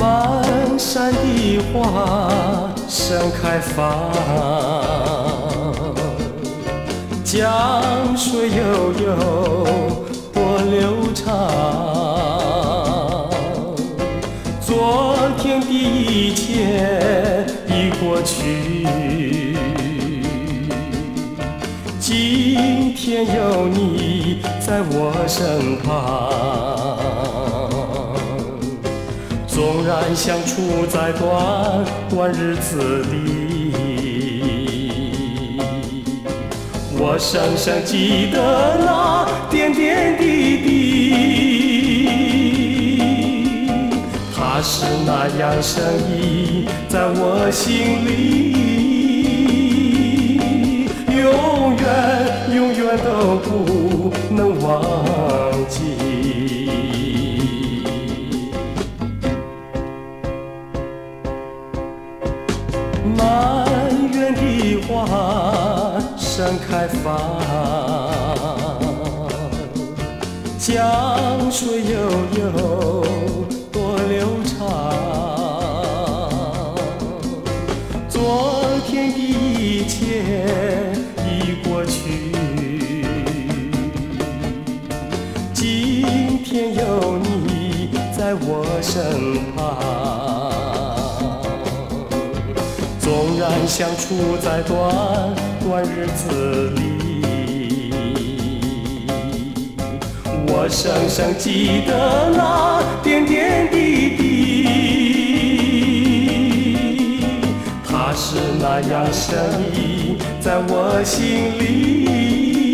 满山的花盛开放，江水悠悠多流长。昨天的一切已过去，今天有你在我身旁。纵然相处在短短日子里，我深深记得那点点滴滴，它是那样深意在我心里，永远永远都不能忘记。满园的花盛开放，江水悠悠多流长。昨天的一切已过去，今天有你在我身旁。纵然相处在短短日子里，我深深记得那点点滴滴，它是那样深意在我心里。